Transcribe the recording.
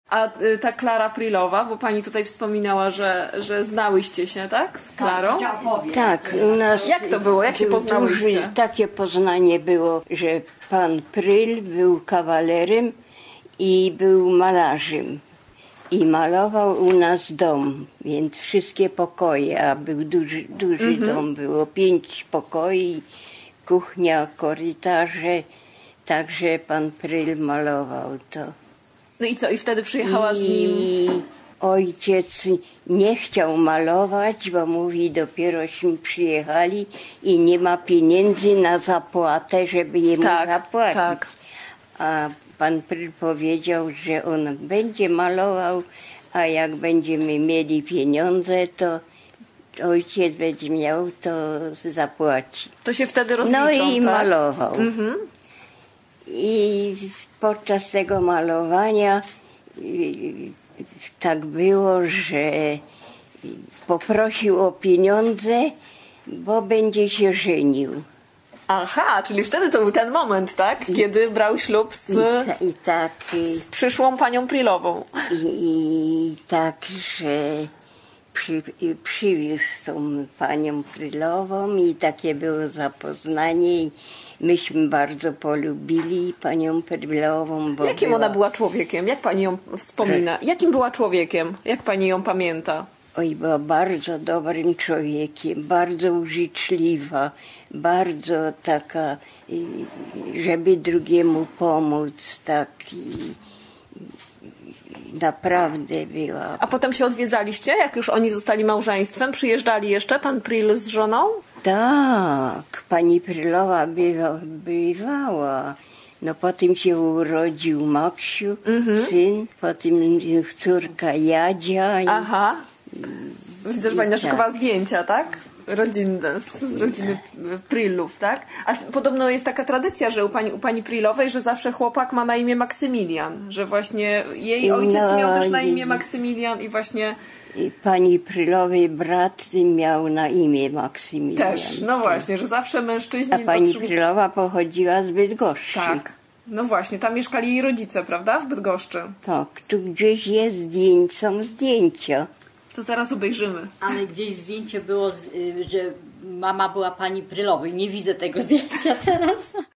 A ta Klara Prylowa, bo pani tutaj wspominała, że znałyście się, tak? Z Klarą? Tak, u nas... Jak to było? Jak się poznałyście? Takie poznanie było, że pan Pryl był kawalerem i był malarzem. I malował u nas dom, więc wszystkie pokoje, a był duży dom, było 5 pokoi, kuchnia, korytarze, także pan Pryl malował to. No i co? I wtedy przyjechała z nim? I ojciec nie chciał malować, bo mówi, dopierośmy przyjechali i nie ma pieniędzy na zapłatę, żeby jemu zapłacić. Tak. A pan Pryl powiedział, że on będzie malował, a jak będziemy mieli pieniądze, to ojciec będzie miał, to zapłaci. To się wtedy rozliczą, no i tak? malował. I podczas tego malowania tak było, że poprosił o pieniądze, bo będzie się żenił. Aha, czyli wtedy to był ten moment, tak? Kiedy brał ślub z przyszłą panią Prylową. I tak, że przywiózł tą panią Prylową i takie było zapoznanie i myśmy bardzo polubili panią Prylową. Bo Jakim ona była człowiekiem? Jak pani ją wspomina? Jakim była człowiekiem? Jak pani ją pamięta? Oj, była bardzo dobrym człowiekiem, bardzo użyczliwa, bardzo taka, żeby drugiemu pomóc, naprawdę była. A potem się odwiedzaliście, jak już oni zostali małżeństwem? Przyjeżdżali jeszcze pan Pryl z żoną? Tak, pani Prylowa bywała. No potem się urodził Maksiu, syn, potem córka Jadzia. Aha. Widzę, że pani naszykowała zdjęcia, tak? Rodzinne, z rodziny Prylów, tak? A podobno jest taka tradycja, że u pani Prylowej, że zawsze chłopak ma na imię Maksymilian, że właśnie jej ojciec miał też na imię Maksymilian i właśnie... Pani Prylowej brat miał na imię Maksymilian. Też, no właśnie, że zawsze mężczyźni... A pani Prylowa pochodziła z Bydgoszczy. Tak, no właśnie, tam mieszkali jej rodzice, prawda? W Bydgoszczy. Tak, tu gdzieś są zdjęcia. To zaraz obejrzymy. Ale gdzieś zdjęcie było, że mama była pani Prylowej. Nie widzę tego zdjęcia teraz.